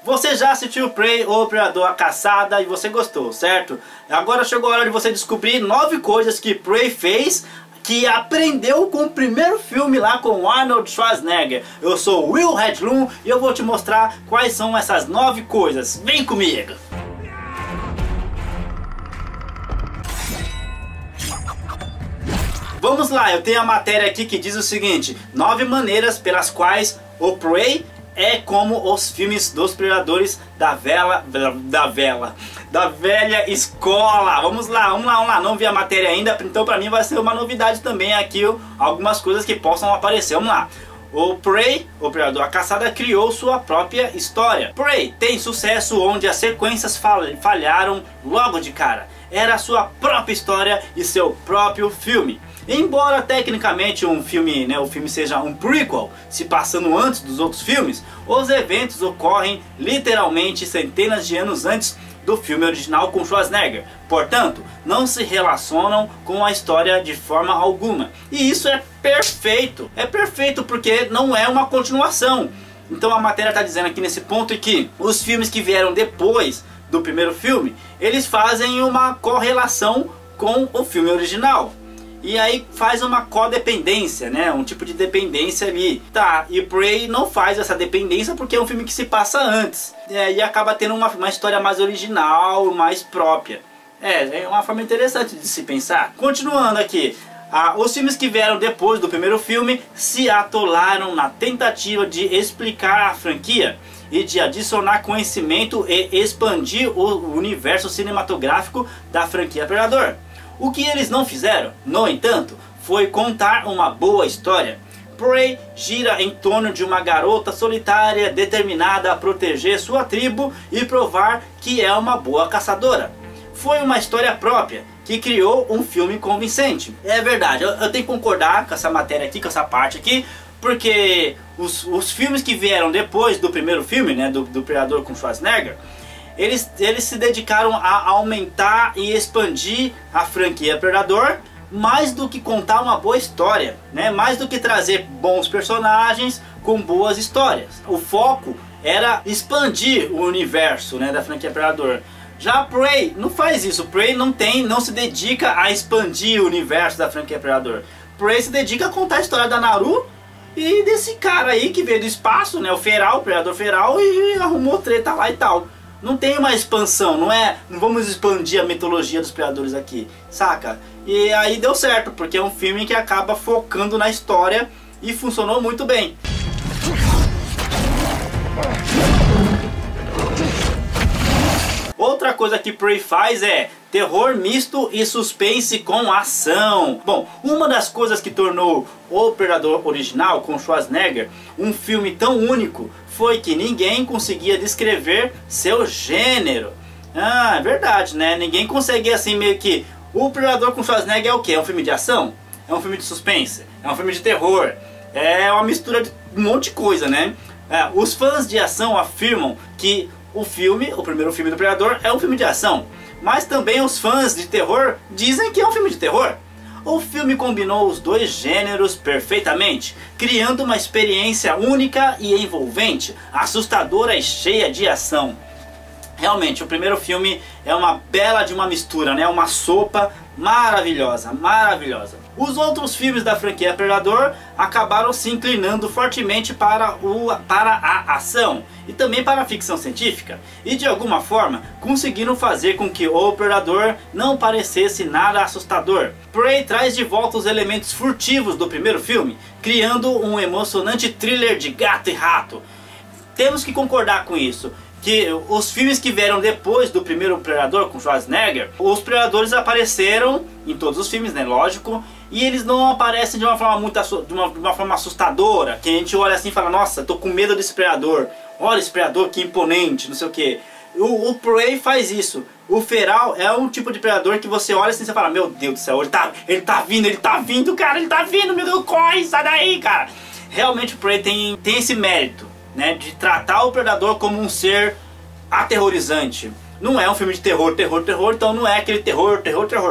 Você já assistiu Prey, o Predador, a Caçada, e você gostou, certo? Agora chegou a hora de você descobrir 9 coisas que Prey fez, que aprendeu com o primeiro filme lá com Arnold Schwarzenegger. Eu sou o Will Hedlund e eu vou te mostrar quais são essas 9 coisas. Vem comigo! Vamos lá, eu tenho a matéria aqui que diz o seguinte: 9 maneiras pelas quais o Prey é como os filmes dos Predadores da velha escola. Vamos lá, não vi a matéria ainda, então pra mim vai ser uma novidade também aqui, algumas coisas que possam aparecer. Vamos lá. O Prey, o Predador, a Caçada, criou sua própria história. Prey tem sucesso onde as sequências falharam logo de cara. Era a sua própria história e seu próprio filme. Embora tecnicamente o filme seja um prequel, se passando antes dos outros filmes, os eventos ocorrem literalmente centenas de anos antes do filme original com Schwarzenegger. Portanto, não se relacionam com a história de forma alguma. E isso é perfeito. É perfeito porque não é uma continuação. Então a matéria está dizendo aqui nesse ponto que os filmes que vieram depois do primeiro filme, eles fazem uma correlação com o filme original. E aí faz uma codependência, né? Um tipo de dependência ali. Tá, e Prey não faz essa dependência porque é um filme que se passa antes. E acaba tendo uma história mais original, mais própria. É uma forma interessante de se pensar. Continuando aqui. Os filmes que vieram depois do primeiro filme se atolaram na tentativa de explicar a franquia e de adicionar conhecimento e expandir o universo cinematográfico da franquia Predador. O que eles não fizeram, no entanto, foi contar uma boa história. Prey gira em torno de uma garota solitária determinada a proteger sua tribo e provar que é uma boa caçadora. Foi uma história própria que criou um filme convincente. É verdade, eu tenho que concordar com essa matéria aqui, com essa parte aqui, porque os filmes que vieram depois do primeiro filme, né, do Predador com Schwarzenegger, eles se dedicaram a aumentar e expandir a franquia Predador, mais do que contar uma boa história, né? Mais do que trazer bons personagens com boas histórias. O foco era expandir o universo, né, da franquia Predador. Já Prey não faz isso. Prey não se dedica a expandir o universo da franquia Predador. Prey se dedica a contar a história da Naru e desse cara aí que veio do espaço, né, o Feral, o Predador Feral, e arrumou treta lá e tal. Não tem uma expansão, não vamos expandir a mitologia dos Predadores aqui, saca? E aí deu certo, porque é um filme que acaba focando na história e funcionou muito bem. Outra coisa que Prey faz é terror misto e suspense com ação. Bom, uma das coisas que tornou o Predador original com Schwarzenegger um filme tão único foi que ninguém conseguia descrever seu gênero. É verdade, né? Ninguém consegue assim meio que... O Predador com Schwarzenegger é o quê? É um filme de ação? É um filme de suspense? É um filme de terror? É uma mistura de um monte de coisa, né? Os fãs de ação afirmam que o primeiro filme do Predador é um filme de ação. Mas também os fãs de terror dizem que é um filme de terror. O filme combinou os dois gêneros perfeitamente, criando uma experiência única e envolvente, assustadora e cheia de ação. Realmente, o primeiro filme é uma bela de uma mistura, né? Uma sopa maravilhosa, maravilhosa. Os outros filmes da franquia Predador acabaram se inclinando fortemente para a ação e também para a ficção científica, e de alguma forma conseguiram fazer com que o Predador não parecesse nada assustador. Prey traz de volta os elementos furtivos do primeiro filme, criando um emocionante thriller de gato e rato. Temos que concordar com isso, que os filmes que vieram depois do primeiro Predador com Schwarzenegger, os Predadores apareceram em todos os filmes, né, lógico, e eles não aparecem de uma forma de uma forma assustadora, que a gente olha assim e fala, nossa, tô com medo desse Predador, olha esse Predador que imponente, não sei o que. O Prey faz isso. O Feral é um tipo de Predador que você olha assim e você fala, meu Deus do céu, ele tá vindo, cara, ele tá vindo, meu Deus, corre, sai daí, cara. Realmente o Prey tem esse mérito, né, de tratar o Predador como um ser aterrorizante. Não é um filme de terror, então não é aquele terror.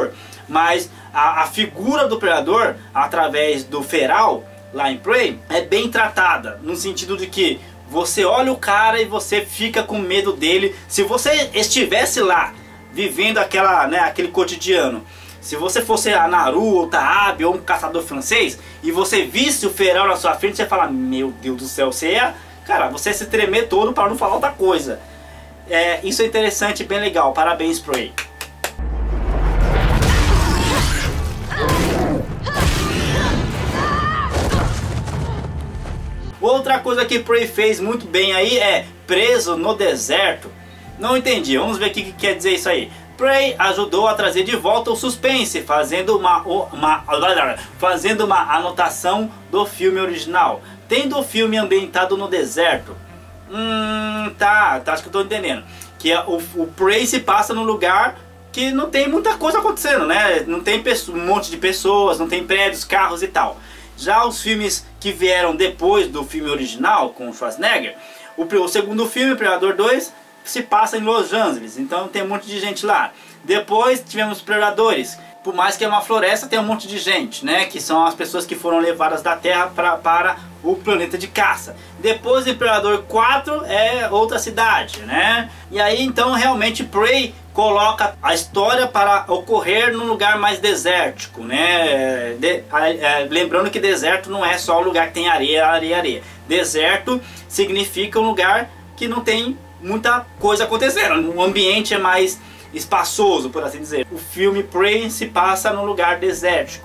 Mas a figura do Predador, através do Feral, lá em Prey, é bem tratada, no sentido de que você olha o cara e você fica com medo dele. Se você estivesse lá, vivendo aquele cotidiano, se você fosse a Naru ou Taabe ou um caçador francês e você visse o feral na sua frente, você fala, meu Deus do céu, você ia se tremer todo para não falar outra coisa. Isso é interessante, bem legal, parabéns Prey. Outra coisa que Prey fez muito bem aí é preso no deserto. Não entendi, vamos ver o que quer dizer isso aí. Prey ajudou a trazer de volta o suspense, fazendo uma anotação do filme original. Tendo o filme ambientado no deserto. Acho que eu tô entendendo. Que o Prey se passa num lugar que não tem muita coisa acontecendo, né? Não tem um monte de pessoas, não tem prédios, carros e tal. Já os filmes que vieram depois do filme original, com o Schwarzenegger, o segundo filme, Predador 2, se passa em Los Angeles, então tem um monte de gente lá. Depois tivemos Predadores, por mais que é uma floresta, tem um monte de gente, né? Que são as pessoas que foram levadas da Terra para o planeta de caça. Depois de Predador 4 é outra cidade, né? E aí então realmente Prey coloca a história para ocorrer num lugar mais desértico, né? Lembrando que deserto não é só o lugar que tem areia, areia, areia. Deserto significa um lugar que não tem muita coisa acontecendo, o ambiente é mais espaçoso, por assim dizer. O filme Prey se passa num lugar desértico.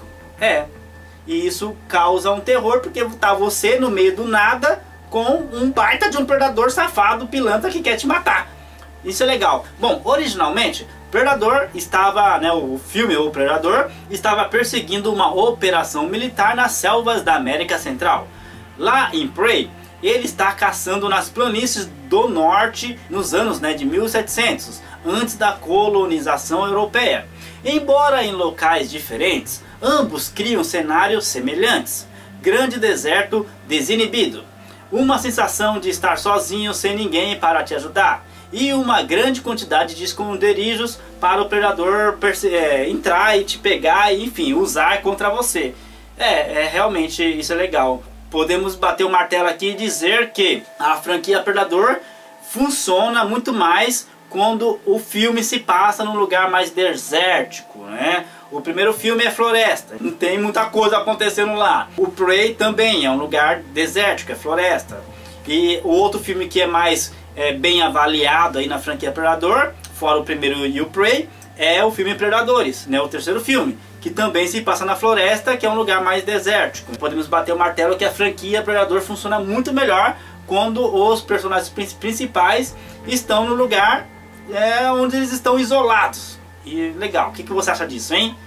E isso causa um terror, porque tá você no meio do nada com um baita de um predador safado, pilantra, que quer te matar. Isso é legal. Bom, originalmente, Predador estava, o filme O Predador estava perseguindo uma operação militar nas selvas da América Central. Lá em Prey, ele está caçando nas planícies do norte nos anos de 1700, antes da colonização europeia. Embora em locais diferentes, ambos criam cenários semelhantes. Grande deserto desinibido, uma sensação de estar sozinho sem ninguém para te ajudar, e uma grande quantidade de esconderijos para o predador entrar e te pegar e, enfim, usar contra você. Realmente isso é legal. Podemos bater o martelo aqui e dizer que a franquia Predador funciona muito mais quando o filme se passa num lugar mais desértico, né? O primeiro filme é floresta, não tem muita coisa acontecendo lá. O Prey também é um lugar desértico, é floresta. E o outro filme que é mais bem avaliado aí na franquia Predador, fora o primeiro e o Prey, é o filme Predadores, né? O terceiro filme, que também se passa na floresta, que é um lugar mais desértico. Podemos bater o martelo que a franquia Predador funciona muito melhor quando os personagens principais estão no lugar onde eles estão isolados. E legal, o que você acha disso, hein?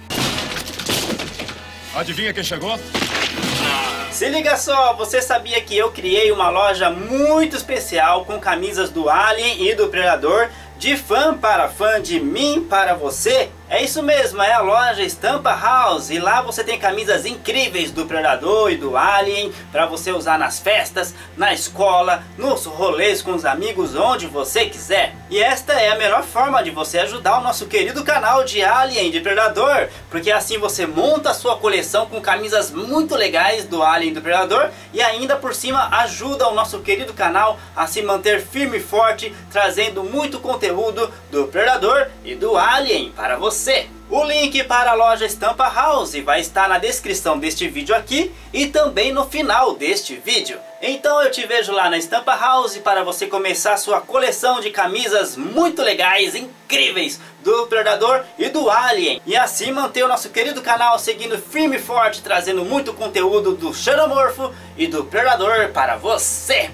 Adivinha quem chegou? Se liga só, você sabia que eu criei uma loja muito especial com camisas do Alien e do Predador, de fã para fã, de mim para você? É isso mesmo, é a loja Estampa House, e lá você tem camisas incríveis do Predador e do Alien para você usar nas festas, na escola, nos rolês com os amigos, onde você quiser. E esta é a melhor forma de você ajudar o nosso querido canal de Alien e de Predador, porque assim você monta a sua coleção com camisas muito legais do Alien e do Predador e ainda por cima ajuda o nosso querido canal a se manter firme e forte, trazendo muito conteúdo do Predador e do Alien para você. O link para a loja Estampa House vai estar na descrição deste vídeo aqui e também no final deste vídeo. Então eu te vejo lá na Estampa House para você começar sua coleção de camisas muito legais, incríveis, do Predador e do Alien. E assim manter o nosso querido canal seguindo firme e forte, trazendo muito conteúdo do Xenomorfo e do Predador para você.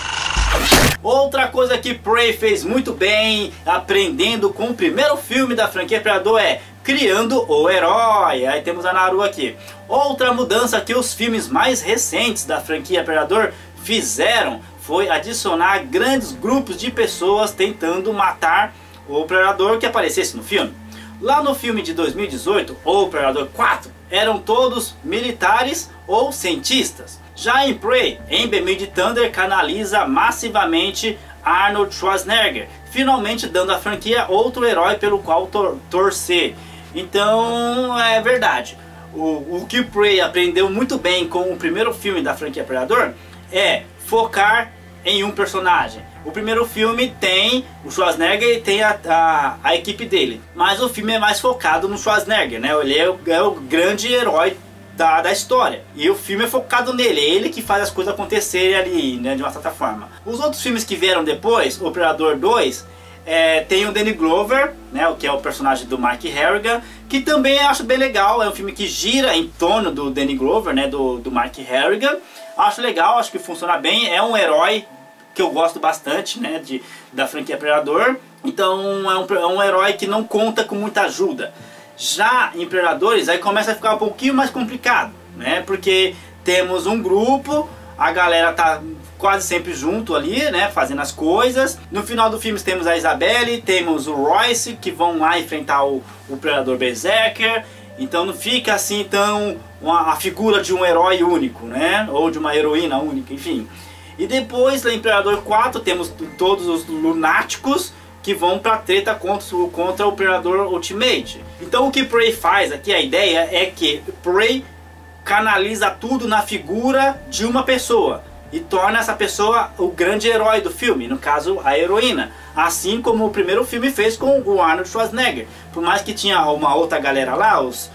Outra coisa que Prey fez muito bem, aprendendo com o primeiro filme da franquia Predador, é criando o herói. Aí temos a Naru aqui. Outra mudança que os filmes mais recentes da franquia Predador fizeram foi adicionar grandes grupos de pessoas tentando matar o Predador que aparecesse no filme. Lá no filme de 2018, o Predador 4, eram todos militares ou cientistas. Já em Prey, em Beyond Thunder canaliza massivamente Arnold Schwarzenegger, finalmente dando à franquia outro herói pelo qual torcer. Então é verdade, o que Prey aprendeu muito bem com o primeiro filme da franquia Predador é focar em um personagem. O primeiro filme tem o Schwarzenegger e tem a equipe dele, mas o filme é mais focado no Schwarzenegger, né? Ele é o grande herói da história, e o filme é focado nele, é ele que faz as coisas acontecerem ali, né, de uma certa forma. Os outros filmes que vieram depois, o Predador 2, tem o Danny Glover, né, que é o personagem do Mark Harrigan, que também eu acho bem legal. É um filme que gira em torno do Danny Glover, né, do Mark Harrigan. Acho legal, acho que funciona bem. É um herói que eu gosto bastante, né, da franquia Predador. Então é um herói que não conta com muita ajuda. Já em Predadores aí começa a ficar um pouquinho mais complicado, né, porque temos um grupo, a galera tá quase sempre junto ali, né, fazendo as coisas. No final do filme temos a Isabelle, temos o Royce, que vão lá enfrentar o Predador Berserker. Então não fica assim tão a figura de um herói único, né, ou de uma heroína única, enfim. E depois, lá em Predador 4, temos todos os lunáticos que vão pra treta contra o Predador Ultimate. Então o que Prey faz aqui, a ideia é que Prey canaliza tudo na figura de uma pessoa e torna essa pessoa o grande herói do filme, no caso a heroína, assim como o primeiro filme fez com o Arnold Schwarzenegger. Por mais que tinha uma outra galera lá,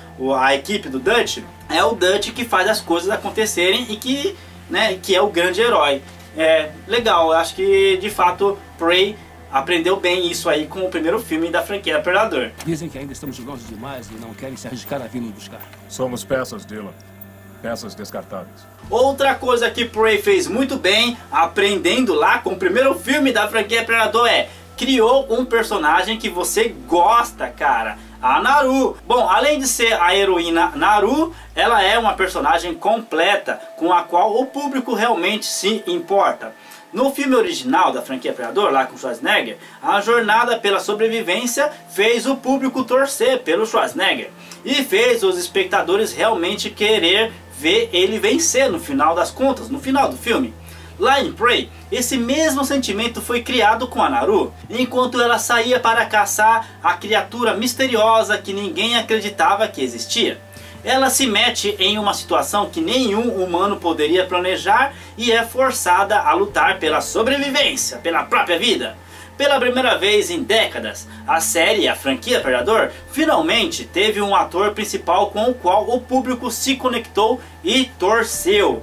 a equipe do Dutch, é o Dutch que faz as coisas acontecerem e que é o grande herói. É legal, eu acho que de fato Prey aprendeu bem isso aí com o primeiro filme da franquia Predador. Dizem que ainda estamos idosos demais e não querem se arriscar a vir nos buscar. Somos peças, Dylan. Peças descartáveis. Outra coisa que Prey fez muito bem, aprendendo lá com o primeiro filme da franquia Predador, criou um personagem que você gosta, cara. A Naru. Bom, além de ser a heroína Naru, ela é uma personagem completa, com a qual o público realmente se importa. No filme original da franquia Predador, lá com Schwarzenegger, a jornada pela sobrevivência fez o público torcer pelo Schwarzenegger e fez os espectadores realmente querer ver ele vencer no final das contas, no final do filme. Lá em Prey, esse mesmo sentimento foi criado com a Naru, enquanto ela saía para caçar a criatura misteriosa que ninguém acreditava que existia. Ela se mete em uma situação que nenhum humano poderia planejar e é forçada a lutar pela sobrevivência, pela própria vida. Pela primeira vez em décadas, a série, a franquia Predador, finalmente teve um ator principal com o qual o público se conectou e torceu.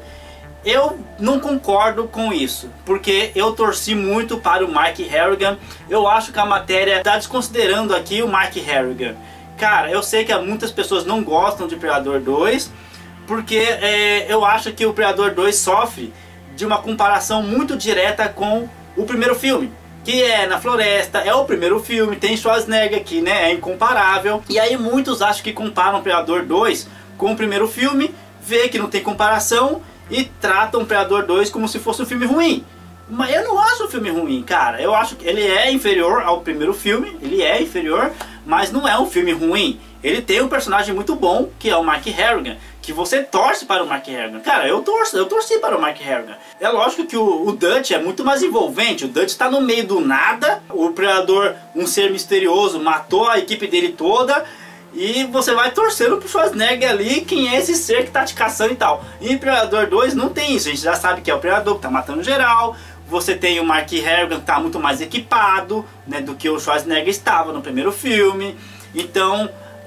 Eu não concordo com isso, porque eu torci muito para o Mark Harrigan. Eu acho que a matéria está desconsiderando aqui o Mark Harrigan. Cara, eu sei que muitas pessoas não gostam de Predador 2, porque eu acho que o Predador 2 sofre de uma comparação muito direta com o primeiro filme, que é na floresta, é o primeiro filme, tem Schwarzenegger que, né, é incomparável. E aí muitos acham que comparam o Predador 2 com o primeiro filme, vê que não tem comparação e tratam o Predador 2 como se fosse um filme ruim. Mas eu não acho o filme ruim, cara. Eu acho que ele é inferior ao primeiro filme, ele é inferior, mas não é um filme ruim. Ele tem um personagem muito bom, que é o Mark Harrigan, que você torce para o Mark Harrigan. Cara, eu torci para o Mark Harrigan. É lógico que o Dutch é muito mais envolvente. O Dutch está no meio do nada. O Predador, um ser misterioso, matou a equipe dele toda. E você vai torcendo pro Schwarzenegger ali, quem é esse ser que tá te caçando e tal. E em Predador 2 não tem isso, a gente já sabe que é o Predador que tá matando geral. Você tem o Mark Harrigan que tá muito mais equipado, né, do que o Schwarzenegger estava no primeiro filme. Então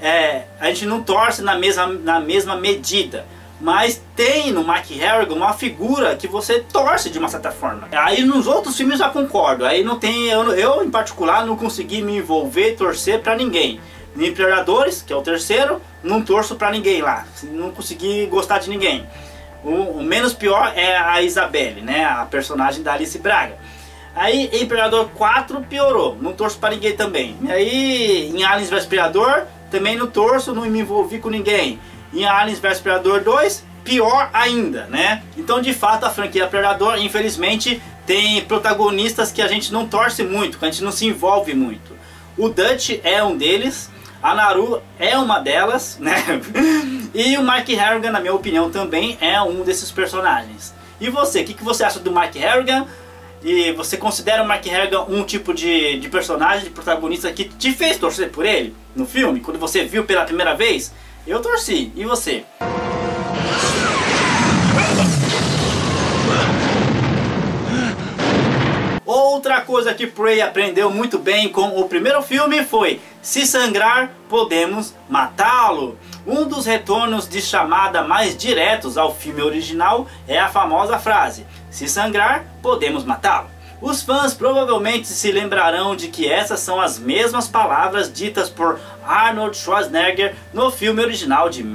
a gente não torce na mesma medida. Mas tem no Mark Harrigan uma figura que você torce de uma certa forma. Aí nos outros filmes eu já concordo. Aí não tem, eu em particular não consegui me envolver e torcer pra ninguém. Em Predadores, que é o terceiro, não torço pra ninguém lá. Não consegui gostar de ninguém. O menos pior é a Isabelle, né, a personagem da Alice Braga. Aí em Predador 4 piorou, não torço pra ninguém também. E aí em Aliens vs Predador também não torço, não me envolvi com ninguém. Em Aliens vs Predador 2, pior ainda, né? Então de fato a franquia Predador, infelizmente, tem protagonistas que a gente não torce muito, que a gente não se envolve muito. O Dutch é um deles. A Naru é uma delas, né? E o Mark Harrigan, na minha opinião, também é um desses personagens. E você, o que você acha do Mark Harrigan? E você considera o Mark Harrigan um tipo de personagem, de protagonista que te fez torcer por ele no filme? Quando você viu pela primeira vez? Eu torci. E você? Outra coisa que Prey aprendeu muito bem com o primeiro filme foi: se sangrar, podemos matá-lo. Um dos retornos de chamada mais diretos ao filme original é a famosa frase: se sangrar, podemos matá-lo. Os fãs provavelmente se lembrarão de que essas são as mesmas palavras ditas por Arnold Schwarzenegger no filme original de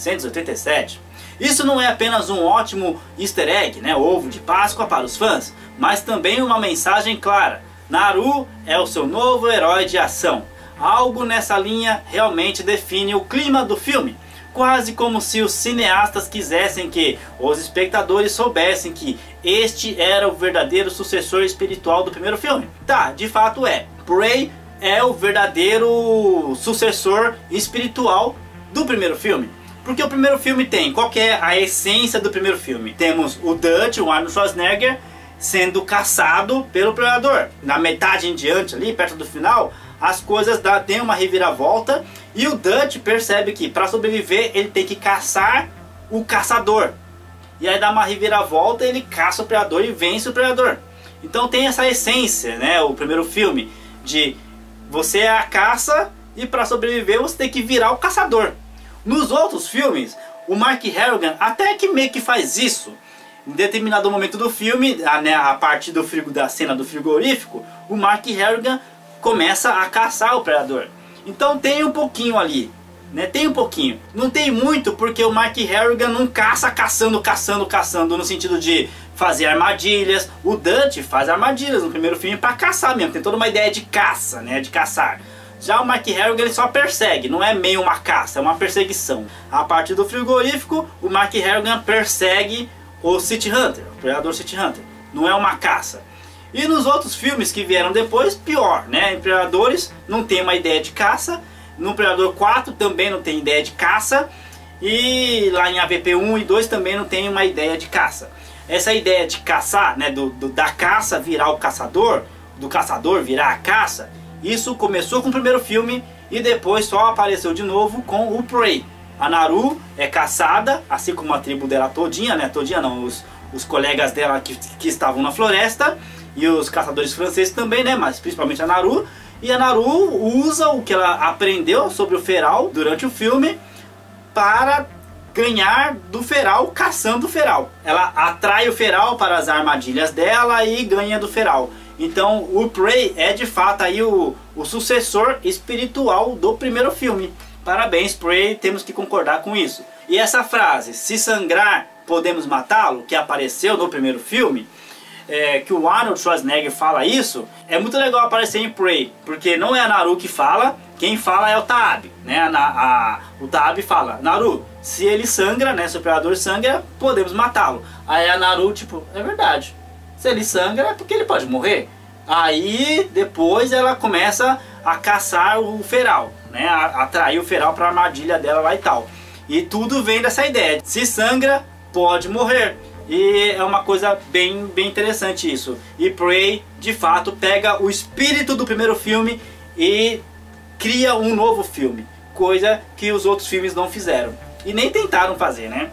1987. Isso não é apenas um ótimo easter egg, né, ovo de Páscoa para os fãs, mas também uma mensagem clara: Naru é o seu novo herói de ação. Algo nessa linha realmente define o clima do filme, quase como se os cineastas quisessem que os espectadores soubessem que este era o verdadeiro sucessor espiritual do primeiro filme. Tá, de fato é. Prey é o verdadeiro sucessor espiritual do primeiro filme. Porque o primeiro filme tem, qual que é a essência do primeiro filme? Temos o Dutch, o Arnold Schwarzenegger, sendo caçado pelo Predador. Na metade em diante, ali perto do final, as coisas tem uma reviravolta e o Dutch percebe que para sobreviver ele tem que caçar o caçador. E aí dá uma reviravolta, ele caça o Predador e vence o Predador. Então tem essa essência, né, o primeiro filme, de você é a caça e para sobreviver você tem que virar o caçador. Nos outros filmes, o Mark Harrigan até que meio que faz isso. Em determinado momento do filme, a partir da cena do frigorífico, o Mark Harrigan começa a caçar o Predador. Então tem um pouquinho ali, né? Tem um pouquinho. Não tem muito, porque o Mark Harrigan não caça caçando no sentido de fazer armadilhas. O Dutch faz armadilhas no primeiro filme para caçar mesmo. Tem toda uma ideia de caça, né? De caçar. Já o Mark Harrigan ele só persegue, não é meio uma caça, é uma perseguição. A partir do frigorífico, o Mark Harrigan persegue o City Hunter, o Predador City Hunter. Não é uma caça. E nos outros filmes que vieram depois, pior, né? Em Predadores não tem uma ideia de caça. No Predador 4 também não tem ideia de caça. E lá em AVP 1 e 2 também não tem uma ideia de caça. Essa ideia de caçar, né? Da caça virar o caçador, do caçador virar a caça, isso começou com o primeiro filme e depois só apareceu de novo com o Prey. A Naru é caçada, assim como a tribo dela todinha, né? Todinha não, os colegas dela que estavam na floresta. E os caçadores franceses também, né? Mas principalmente a Naru. E a Naru usa o que ela aprendeu sobre o feral durante o filme para ganhar do feral caçando o feral. Ela atrai o feral para as armadilhas dela e ganha do feral. Então o Prey é de fato aí o sucessor espiritual do primeiro filme. Parabéns, Prey, temos que concordar com isso. E essa frase, se sangrar, podemos matá-lo, que apareceu no primeiro filme, que o Arnold Schwarzenegger fala isso, é muito legal aparecer em Prey, porque não é a Naru que fala, quem fala é o Taab, né? O Taab fala: Naru, se ele sangra, né, se o Predador sangra, podemos matá-lo. Aí a Naru, tipo, é verdade, se ele sangra é porque ele pode morrer. Aí depois ela começa a caçar o feral, né, a atrair o feral para a armadilha dela lá e tal. E tudo vem dessa ideia, se sangra, pode morrer. E é uma coisa bem interessante isso. E Prey, de fato, pega o espírito do primeiro filme e cria um novo filme. Coisa que os outros filmes não fizeram. E nem tentaram fazer, né?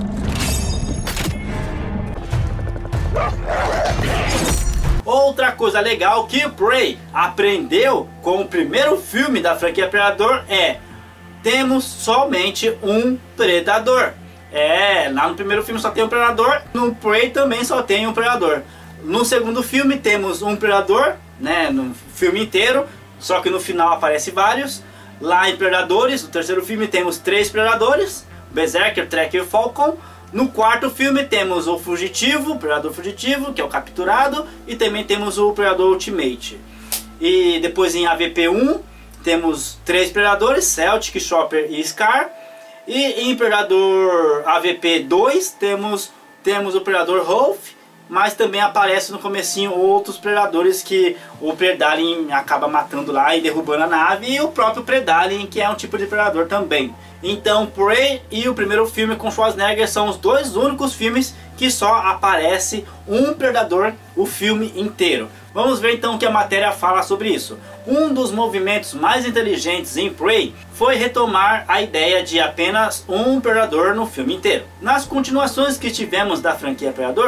Outra coisa legal que Prey aprendeu com o primeiro filme da franquia Predador é: temos somente um predador. Lá no primeiro filme só tem um predador, no Prey também só tem um predador. No segundo filme temos um predador, né, no filme inteiro, só que no final aparece vários. Lá em Predadores, no terceiro filme temos 3 predadores: Berserker, Tracker e Falcon. No quarto filme temos o fugitivo, o predador fugitivo, que é o capturado, e também temos o predador Ultimate. E depois em AVP 1 temos 3 predadores: Celtic, Chopper e Scar. E em Predador AVP 2 temos o Predador Rolf, mas também aparece no comecinho outros predadores que o Predalien acaba matando lá e derrubando a nave, e o próprio Predalien, que é um tipo de predador também. Então Prey e o primeiro filme com Schwarzenegger são os 2 únicos filmes que só aparece um predador o filme inteiro. Vamos ver então o que a matéria fala sobre isso. Um dos movimentos mais inteligentes em Prey foi retomar a ideia de apenas um predador no filme inteiro. Nas continuações que tivemos da franquia Predador,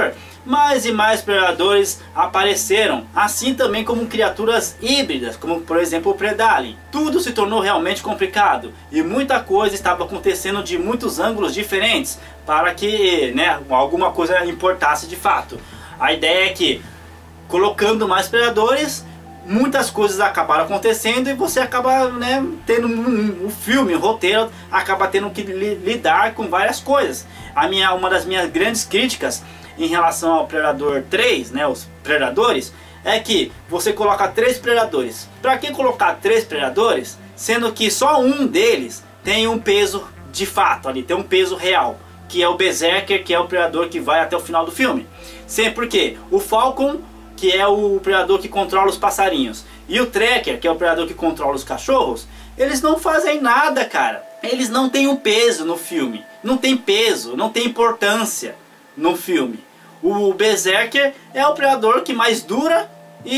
mais e mais predadores apareceram, assim também como criaturas híbridas, como por exemplo o Predalien. Tudo se tornou realmente complicado e muita coisa estava acontecendo de muitos ângulos diferentes para que, né, alguma coisa importasse de fato. A ideia é que, colocando mais predadores, muitas coisas acabaram acontecendo e você acaba, né, tendo um filme, um roteiro, acaba tendo que lidar com várias coisas. Uma das minhas grandes críticas em relação ao Predador 3, né, os predadores, é que você coloca 3 predadores. Para que colocar 3 predadores, sendo que só um deles tem um peso de fato ali, tem um peso real, que é o Berserker, que é o predador que vai até o final do filme. Sempre porque o Falcon, que é o predador que controla os passarinhos, e o Tracker, que é o predador que controla os cachorros, eles não fazem nada, cara. Eles não têm um peso no filme, não tem peso, não tem importância no filme. O Berserker é o predador que mais dura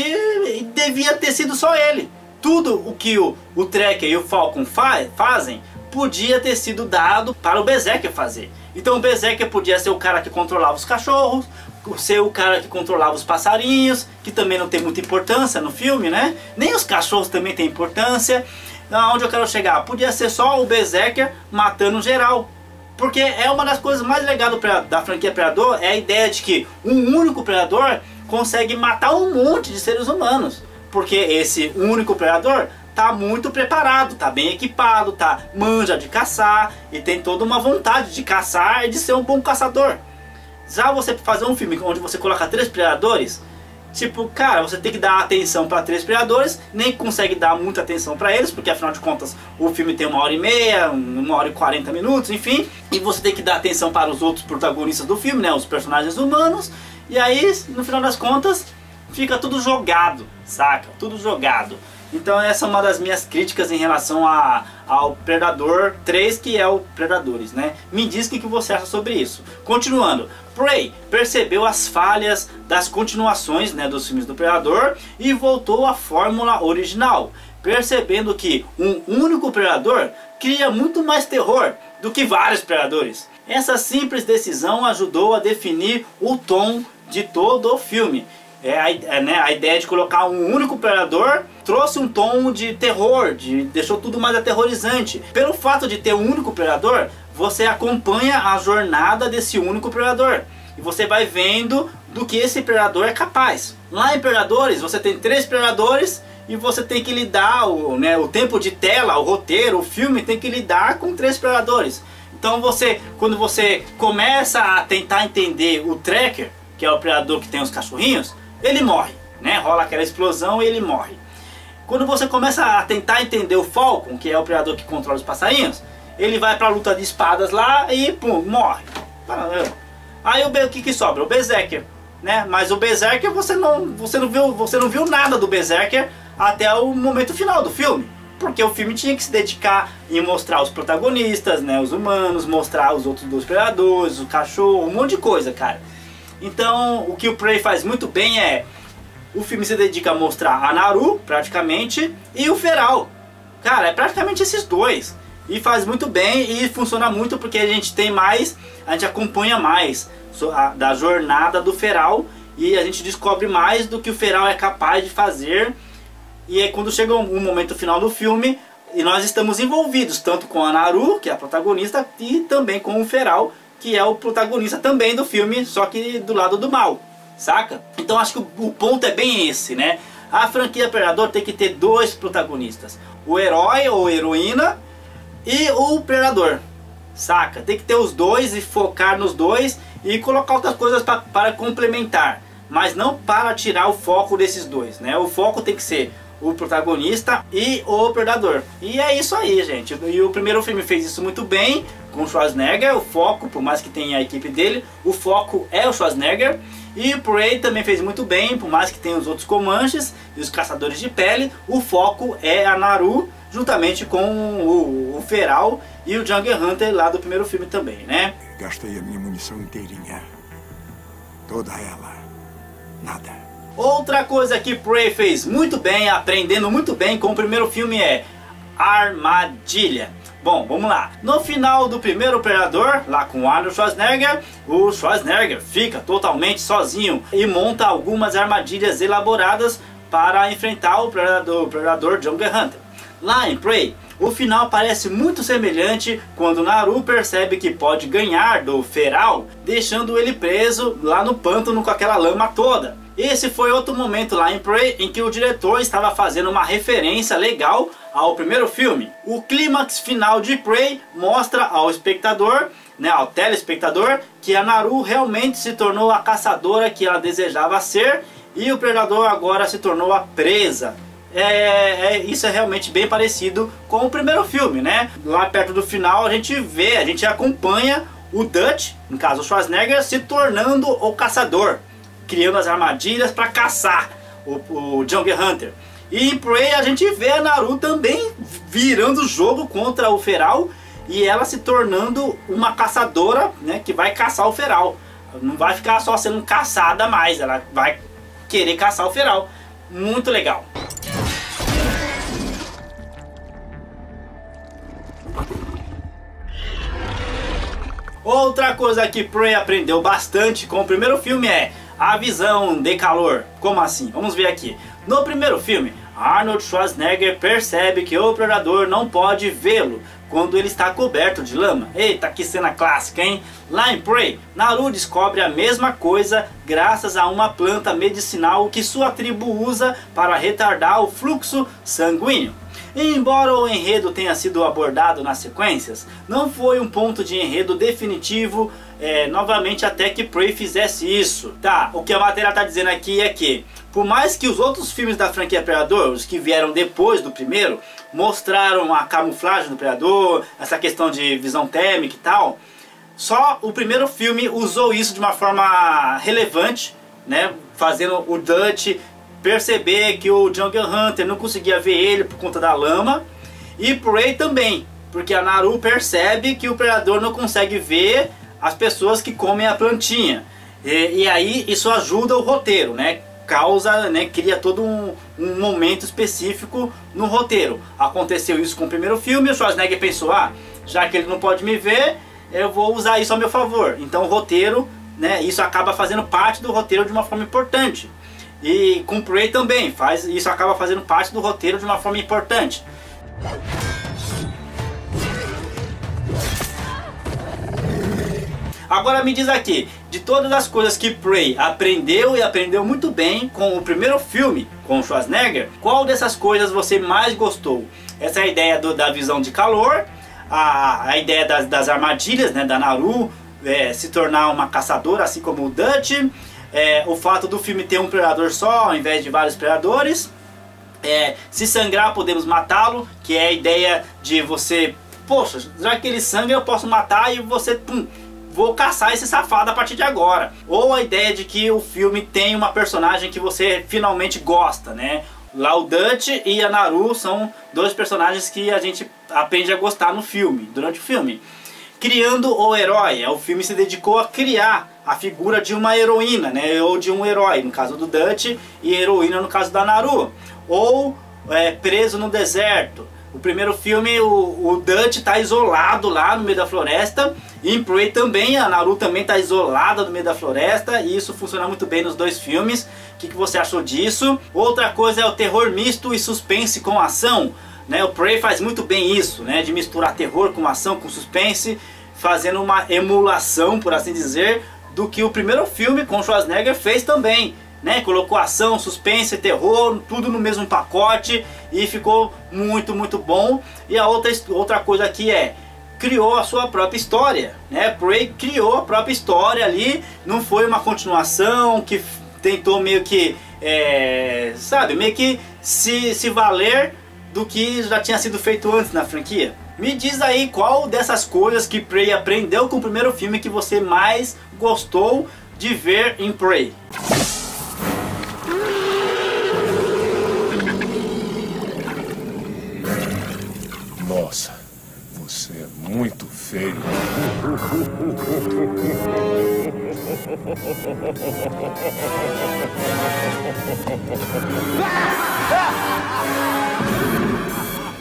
e devia ter sido só ele. Tudo o que o Tracker e o Falcon fazem podia ter sido dado para o Berserker fazer. Então o Berserker podia ser o cara que controlava os cachorros, ser o cara que controlava os passarinhos, que também não tem muita importância no filme, né? Nem os cachorros também tem importância. Onde eu quero chegar? Podia ser só o Berserker matando geral. Porque é uma das coisas mais legais da franquia Predador, é a ideia de que um único predador consegue matar um monte de seres humanos. Porque esse único predador tá muito preparado, tá bem equipado, manja de caçar e tem toda uma vontade de caçar e de ser um bom caçador. Já você fazer um filme onde você coloca 3 predadores, tipo, cara, você tem que dar atenção para 3 predadores, nem consegue dar muita atenção para eles, porque afinal de contas o filme tem 1h30, 1h40 minutos, enfim, e você tem que dar atenção para os outros protagonistas do filme, né, os personagens humanos, e aí, no final das contas, fica tudo jogado, saca? Tudo jogado. Então essa é uma das minhas críticas em relação ao Predador 3, que é o Predadores, né? Me diz o que você acha sobre isso. Continuando, Prey percebeu as falhas das continuações, né, dos filmes do Predador e voltou à fórmula original, percebendo que um único Predador cria muito mais terror do que vários Predadores. Essa simples decisão ajudou a definir o tom de todo o filme. A ideia de colocar um único predador trouxe um tom de terror, deixou tudo mais aterrorizante. Pelo fato de ter um único predador, você acompanha a jornada desse único predador e você vai vendo do que esse predador é capaz. Lá em Predadores você tem 3 predadores e você tem que lidar, o tempo de tela, o roteiro, o filme tem que lidar com 3 predadores. Então quando você começa a tentar entender o Tracker, que é o predador que tem os cachorrinhos, ele morre, né? Rola aquela explosão e ele morre. Quando você começa a tentar entender o Falcon, que é o predador que controla os passarinhos, ele vai pra luta de espadas lá e pum, morre. Aí o que sobra? O Berserker, né? Mas o Berserker você não viu nada do Berserker até o momento final do filme. Porque o filme tinha que se dedicar em mostrar os protagonistas, né? Os humanos, mostrar os outros 2 predadores, o cachorro, um monte de coisa, cara. Então, o que o Prey faz muito bem é... O filme se dedica a mostrar a Naru, praticamente, e o Feral. Cara, é praticamente esses 2. E faz muito bem e funciona muito porque a gente acompanha mais da jornada do Feral. E a gente descobre mais do que o Feral é capaz de fazer. E aí quando chega um momento final do filme, e nós estamos envolvidos tanto com a Naru, que é a protagonista, e também com o Feral, que é o protagonista também do filme, só que do lado do mal, saca? Então acho que o ponto é bem esse, né? A franquia Predador tem que ter 2 protagonistas, o herói ou heroína e o predador, saca? Tem que ter os 2 e focar nos 2 e colocar outras coisas para complementar, mas não para tirar o foco desses 2, né? O foco tem que ser o protagonista e o predador. E é isso aí, gente. E o primeiro filme fez isso muito bem com o Schwarzenegger. O foco, por mais que tenha a equipe dele, o foco é o Schwarzenegger. E o Prey também fez muito bem, por mais que tenha os outros Comanches e os Caçadores de Pele, o foco é a Naru, juntamente com o Feral e o Jungle Hunter lá do primeiro filme também, né? Gastei a minha munição inteirinha. Toda ela. Nada. Outra coisa que Prey fez muito bem, aprendendo muito bem com o primeiro filme, é armadilha. Bom, vamos lá. No final do primeiro Predador, lá com Arnold Schwarzenegger, o Schwarzenegger fica totalmente sozinho e monta algumas armadilhas elaboradas para enfrentar o Predador Jungle Hunter. Lá em Prey, o final parece muito semelhante quando Naru percebe que pode ganhar do Feral, deixando ele preso lá no pântano com aquela lama toda. Esse foi outro momento lá em Prey em que o diretor estava fazendo uma referência legal ao primeiro filme. O clímax final de Prey mostra ao espectador, né, ao telespectador, que a Naru realmente se tornou a caçadora que ela desejava ser e o Predador agora se tornou a presa. Isso é realmente bem parecido com o primeiro filme, né? Lá perto do final a gente acompanha o Dutch, no caso o Schwarzenegger, se tornando o caçador, criando as armadilhas para caçar o Jungle Hunter. E em Prey a gente vê a Naru também virando o jogo contra o Feral e ela se tornando uma caçadora, né, que vai caçar o Feral. Não vai ficar só sendo caçada mais, ela vai querer caçar o Feral. Muito legal. Outra coisa que Prey aprendeu bastante com o primeiro filme é a visão de calor. Como assim? Vamos ver aqui. No primeiro filme, Arnold Schwarzenegger percebe que o Predador não pode vê-lo quando ele está coberto de lama. Eita, que cena clássica, hein? Lá em Prey, Naru descobre a mesma coisa graças a uma planta medicinal que sua tribo usa para retardar o fluxo sanguíneo. E embora o enredo tenha sido abordado nas sequências, não foi um ponto de enredo definitivo novamente até que Prey fizesse isso. Tá, o que a matéria está dizendo aqui é que, por mais que os outros filmes da franquia Predador, os que vieram depois do primeiro, mostraram a camuflagem do Predador, essa questão de visão térmica e tal, só o primeiro filme usou isso de uma forma relevante, né, fazendo o Dutch perceber que o Jungle Hunter não conseguia ver ele por conta da lama, e Prey também, porque a Naru percebe que o Predador não consegue ver as pessoas que comem a plantinha, e aí isso ajuda o roteiro, né? Causa, né, cria todo um momento específico no roteiro. Aconteceu isso com o primeiro filme, o Schwarzenegger pensou, já que ele não pode me ver, eu vou usar isso a meu favor. Então o roteiro, né, isso acaba fazendo parte do roteiro de uma forma importante. E com Prey também, isso acaba fazendo parte do roteiro de uma forma importante. Agora me diz aqui, de todas as coisas que Prey aprendeu e aprendeu muito bem com o primeiro filme, com o Schwarzenegger, qual dessas coisas você mais gostou? Essa é a ideia da visão de calor, a ideia das armadilhas, né, da Naru se tornar uma caçadora, assim como o Dutch, o fato do filme ter um predador só ao invés de vários predadores, se sangrar podemos matá-lo, que é a ideia de você, poxa, já que ele sangra eu posso matar e você, vou caçar esse safado a partir de agora. Ou a ideia de que o filme tem uma personagem que você finalmente gosta, né? Lá o Dutch e a Naru são dois personagens que a gente aprende a gostar no filme, durante o filme. Criando o herói, o filme se dedicou a criar a figura de uma heroína, né? Ou de um herói, no caso do Dutch, e heroína no caso da Naru. Ou preso no deserto. O primeiro filme, o Dutch está isolado lá no meio da floresta. E em Prey também, a Naru também está isolada no meio da floresta. E isso funciona muito bem nos dois filmes. O que você achou disso? Outra coisa é o terror misto e suspense com ação, né? O Prey faz muito bem isso, né? De misturar terror com ação, com suspense, fazendo uma emulação, por assim dizer, do que o primeiro filme com Schwarzenegger fez também, né? Colocou ação, suspense, terror, tudo no mesmo pacote e ficou muito, muito bom. E a outra coisa aqui criou a sua própria história, né? Prey criou a própria história ali, não foi uma continuação que tentou meio que, meio que se valer do que já tinha sido feito antes na franquia. Me diz aí qual dessas coisas que Prey aprendeu com o primeiro filme que você mais gostou de ver em Prey. Nossa, você é muito feio.